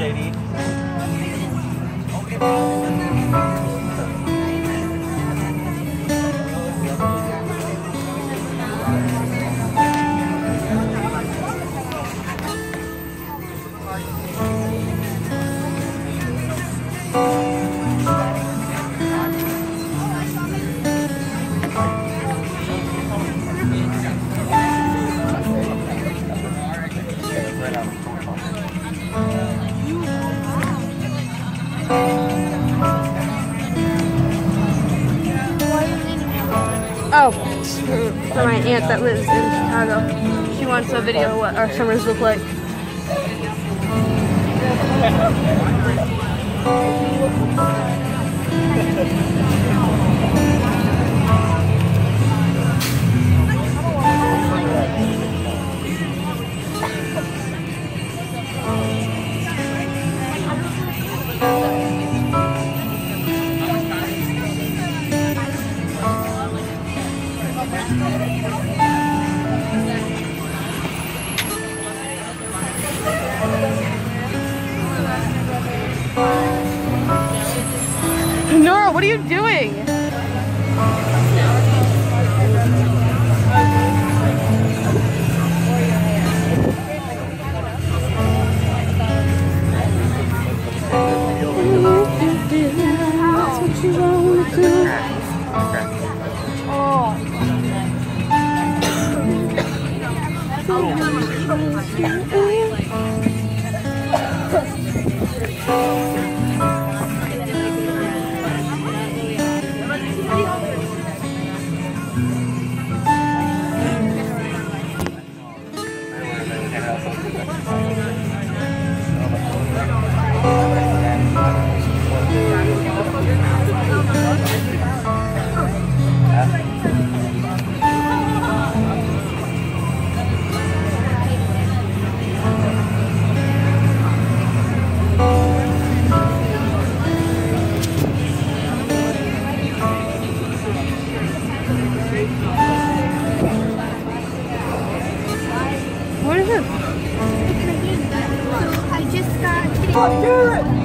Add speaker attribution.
Speaker 1: Oh, for my aunt that lives in Chicago. She wants a video of what our summers look like. Nora, what are you doing? That's what you want to do. What is it?
Speaker 2: I just got...
Speaker 3: Oh,